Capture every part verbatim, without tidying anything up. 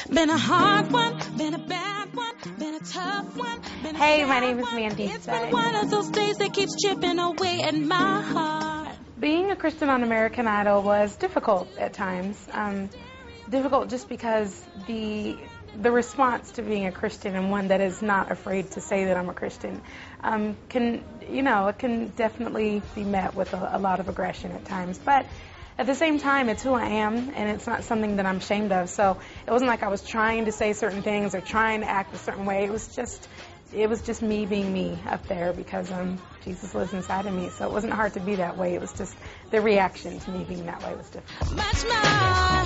been a hard one, been a bad one, been a tough one. Been a Hey, my sad name is one. Mandisa. It's been one of those days that keeps chipping away at my heart. Being a Christian on American Idol was difficult at times. Um, difficult just because the the response to being a Christian, and one that is not afraid to say that I'm a Christian, um, can, you know, it can definitely be met with a, a lot of aggression at times. But at the same time, it's who I am, and it's not something that I'm ashamed of. So it wasn't like I was trying to say certain things or trying to act a certain way. It was just, it was just me being me up there because um, Jesus lives inside of me. So it wasn't hard to be that way. It was just the reaction to me being that way was difficult. Much more.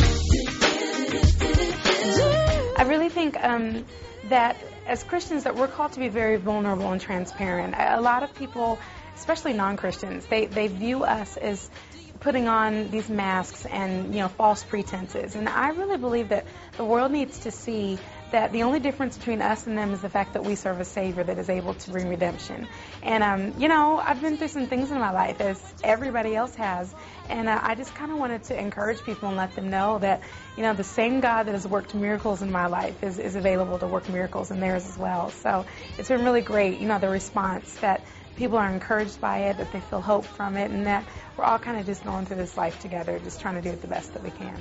I really think um, that as Christians that we're called to be very vulnerable and transparent. A lot of people, especially non-Christians, they, they view us as putting on these masks and, you know, false pretenses. And I really believe that the world needs to see that the only difference between us and them is the fact that we serve a Savior that is able to bring redemption. And, um, you know, I've been through some things in my life, as everybody else has, and uh, I just kind of wanted to encourage people and let them know that, you know, the same God that has worked miracles in my life is, is available to work miracles in theirs as well. So it's been really great, you know, the response that people are encouraged by it, that they feel hope from it, and that we're all kind of just going through this life together, just trying to do it the best that we can.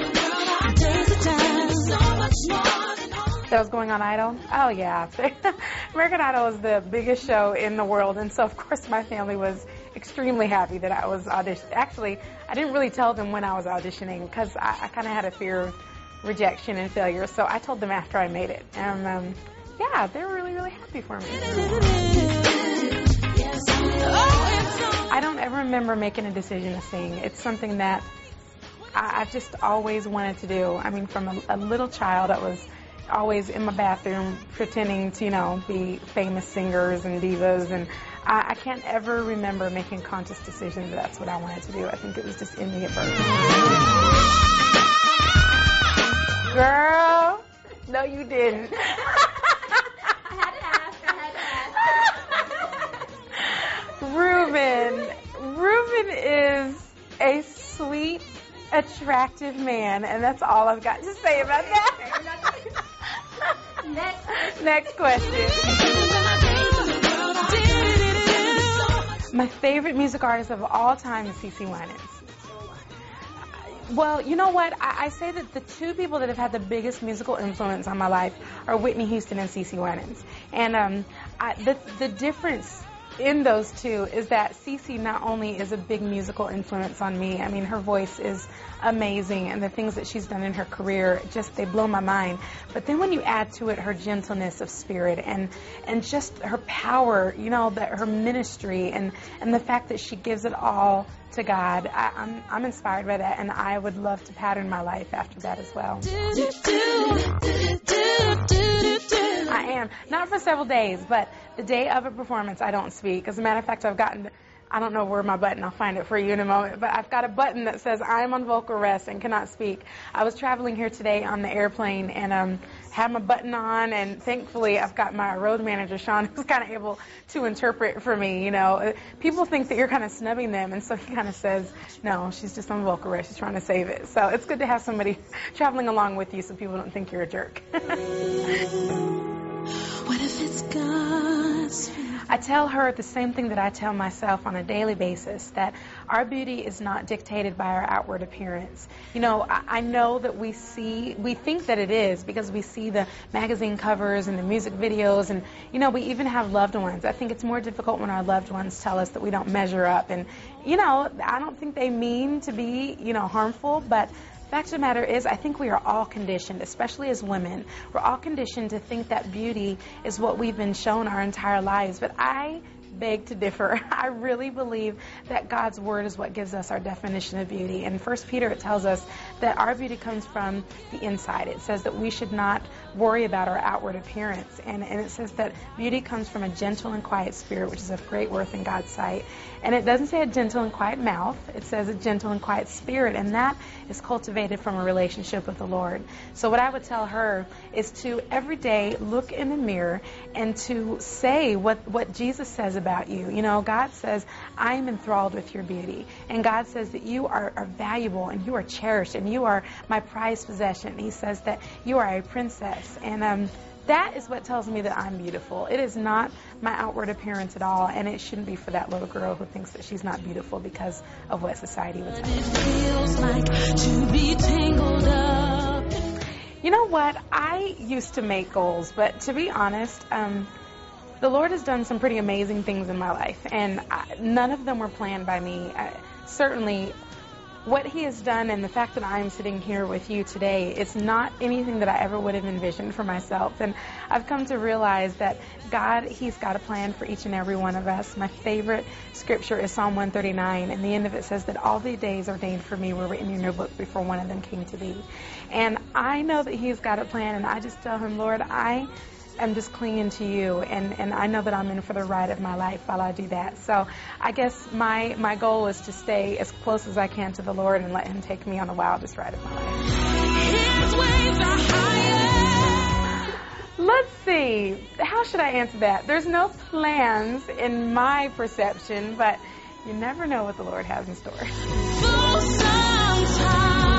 That was going on Idol? Oh, yeah. American Idol is the biggest show in the world, and so, of course, my family was extremely happy that I was auditioning. Actually, I didn't really tell them when I was auditioning because I, I kind of had a fear of rejection and failure, so I told them after I made it. And, um, yeah, they were really, really happy for me. I don't ever remember making a decision to sing. It's something that I, I've just always wanted to do. I mean, from a, a little child, I was always in my bathroom pretending to, you know, be famous singers and divas, and I, I can't ever remember making a conscious decision that that's what I wanted to do. I think it was just in me at birth. Girl, no, you didn't. Reuben. Reuben is a sweet, attractive man, and that's all I've got to say about that. Next, Next question. My favorite music artist of all time is C C Winans. Well, you know what? I, I say that the two people that have had the biggest musical influence on my life are Whitney Houston and C C Winans. And um, I, the, the difference in those two is that C C not only is a big musical influence on me, I mean, her voice is amazing, and the things that she's done in her career, just, they blow my mind. But then when you add to it her gentleness of spirit and and just her power, you know, that her ministry and, and the fact that she gives it all to God, I, I'm, I'm inspired by that, and I would love to pattern my life after that as well. I am. Not for several days, but the day of a performance, I don't speak. As a matter of fact, I've gotten, I don't know where my button, I'll find it for you in a moment, but I've got a button that says I'm on vocal rest and cannot speak. I was traveling here today on the airplane and um, had my button on, and thankfully I've got my road manager, Sean, who's kind of able to interpret for me. You know, people think that you're kind of snubbing them, and so he kind of says, no, she's just on vocal rest, she's trying to save it. So it's good to have somebody traveling along with you so people don't think you're a jerk. What if it's God's? I tell her the same thing that I tell myself on a daily basis, that our beauty is not dictated by our outward appearance. You know, I, I know that we see, we think that it is because we see the magazine covers and the music videos, and, you know, we even have loved ones. I think it's more difficult when our loved ones tell us that we don't measure up. And, you know, I don't think they mean to be, you know, harmful, but the fact of the matter is, I think we are all conditioned, especially as women, we're all conditioned to think that beauty is what we've been shown our entire lives. But I beg to differ. I really believe that God's Word is what gives us our definition of beauty. In First Peter, it tells us that our beauty comes from the inside. It says that we should not worry about our outward appearance. And, and it says that beauty comes from a gentle and quiet spirit, which is of great worth in God's sight. And it doesn't say a gentle and quiet mouth. It says a gentle and quiet spirit, and that is cultivated from a relationship with the Lord. So what I would tell her is to every day look in the mirror and to say what, what Jesus says about you. You know, God says, I am enthralled with your beauty. And God says that you are, are valuable and you are cherished and and you are my prized possession. He says that you are a princess. And um, that is what tells me that I'm beautiful. It is not my outward appearance at all, and it shouldn't be for that little girl who thinks that she's not beautiful because of what society would tell her. It feels like to be tangled up. You know what? I used to make goals, but to be honest, um, the Lord has done some pretty amazing things in my life, and I, none of them were planned by me. I, certainly, what He has done and the fact that I'm sitting here with you today, it's not anything that I ever would have envisioned for myself. And I've come to realize that God, He's got a plan for each and every one of us. My favorite scripture is Psalm one thirty-nine, and the end of it says that all the days ordained for me were written in your book before one of them came to be. And I know that He's got a plan, and I just tell Him, Lord, I I'm just clinging to you, and, and I know that I'm in for the ride of my life while I do that. So I guess my, my goal is to stay as close as I can to the Lord and let Him take me on the wildest ride of my life. His waves are higher. Let's see. How should I answer that? There's no plans in my perception, but you never know what the Lord has in store. Full sometimes.